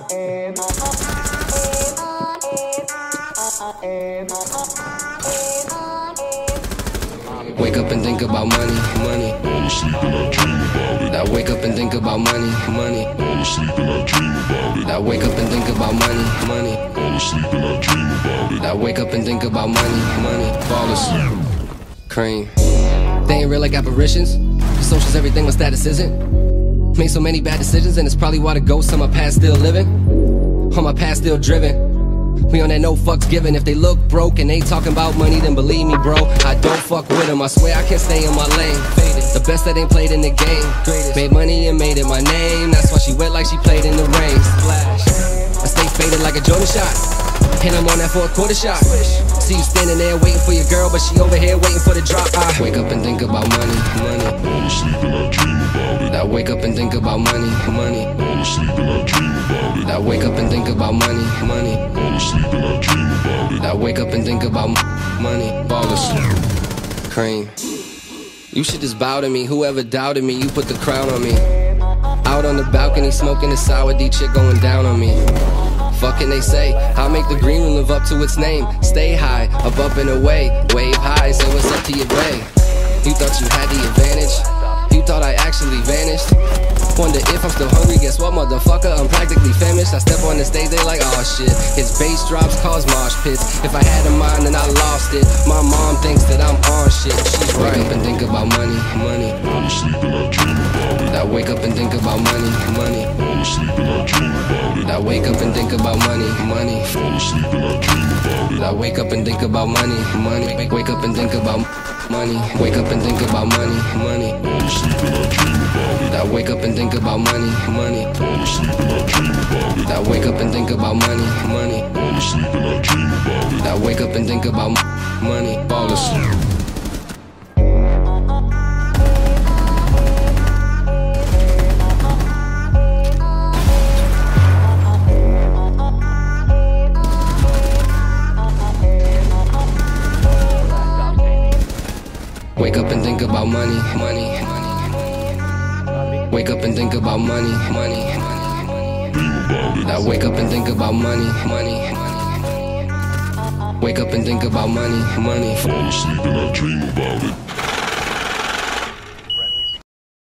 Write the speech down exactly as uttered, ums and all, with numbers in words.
Wake up and think about money, money. Fall asleep and I dream about it. I wake up and think about money, money. Fall asleep and I dream about it. I wake up and think about money, money. Fall asleep and I dream about it. I wake up and think about money, money. Fall asleep. Cream. They ain't real like apparitions. The social's everything, my status isn't. Made so many bad decisions, and it's probably why the ghosts on my past still living. On my past still driven. We on that no fucks given. If they look broke and they talking about money, then believe me, bro, I don't fuck with them. I swear I can't stay in my lane. The best that ain't played in the game. Made money and made it my name. That's why she wet like she played in the rain. Splash. I stay faded like a Jordan shot, and I'm on that fourth quarter shot. See you standing there waiting for your girl, but she over here waiting for the drop. I wake up and think about money, money. Fall asleep and I dream about it. I wake up and think about money, money. Fall asleep and I dream about it. I wake up and think about money, money. Fall asleep and I dream about it. I wake up and think about money. Fall asleep. Cream. You should just bow to me. Whoever doubted me, you put the crown on me. Out on the balcony smoking a sour D chick going down on me. Fuck can they say? I'll make the green room live up to its name. Stay high, up up and away. Wave high, say what's up to your bay. You thought you had the advantage? You thought I actually vanished? Wonder if I'm still hungry, guess what, motherfucker? I'm practically famished. I step on the stage, they like, oh shit. His bass drops cause mosh pits. If I had a mind, then I lost it. My mom thinks that I'm on shit. She's right. Wake up and think about money, money. Fall asleep and I dream about it. I wake up and think about money, money. Fall asleep and I dream about it. I wake up and think about money, money. Fall asleep and I dream about it. I wake up and think about money, money. Wake up and think about money. Wake up and think about money, money. Fall asleep and I dream about it. I wake up and think about money, money. Fall asleep and I dream about it. I wake up and think about money, money. Fall asleep and I dream about it. I wake up and think about money. Fall asleep. Wake up and think about money, money. Wake up and think about money, money. I wake up and think about money, money. Wake up and think about money, money. Fall asleep and I dream about it.